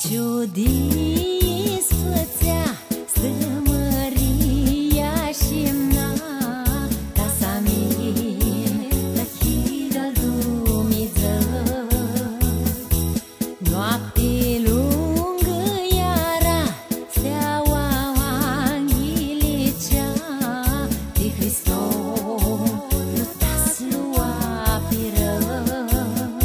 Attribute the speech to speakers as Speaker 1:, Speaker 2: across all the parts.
Speaker 1: ciudii sfățea stămăria și-mna ca s-amin tăchidă-l Dumnezeu. Noapte lungă iara steaua anghilicea de Hristos luta-s lua piră.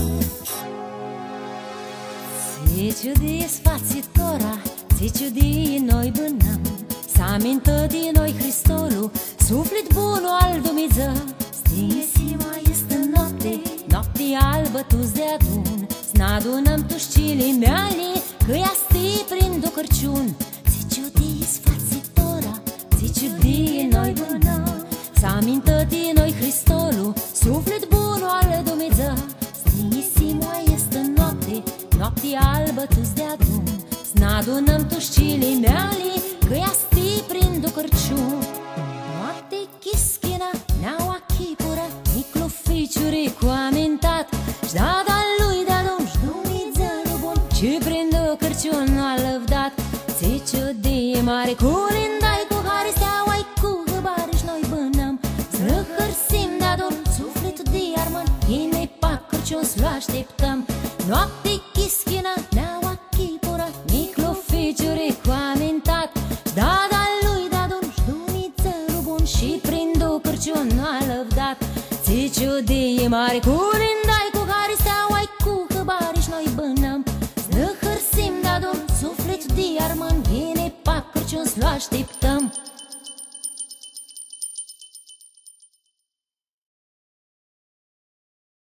Speaker 1: Se ciudii sfațitora, se ciudii noi bânăm, s-amintă din noi Hristolul, suflet bunul al Dumnezeu. Stingisima este noapte, noapte albă tu-ți de adun, s-n'adunăm tu șcilii meali, că ea stii prin Ducărciun. Se ciudii sfațitora, se ciudii noi bânăm, s-amintă din noi Hristolul, suflet bunul al Dumnezeu. Stingisima este noapte, noapte albă tu-ți de adun, s-n'adunăm tu șcilii meali, că ea stii prin Ducărciun. Noapte chischina, neaua chipură, miclu ficiuri cu amintat, și-da lui de-adun, și Dumnezeu bun, și prin Ducărciun a lăvdat. Se ciudie mare cu lindai, cu care steaua-i cu hăbari și noi bânăm, zrăhărsim de-adun, sufletul de armân, inei pac Cârciun să-l așteptăm. Noapte chischina, neaua chipură, miclu ficiuri cu amintat, și-da lui de-adun, și Dumnezeu bun, și prin Ducărciun a lăvdat. Se ciudie mare cu lindai, cu care steaua-i cu hăbari și noi bânăm, zrăhărsim de-adun, sufletul de armân, inei pac Cârciun să-l așteptăm.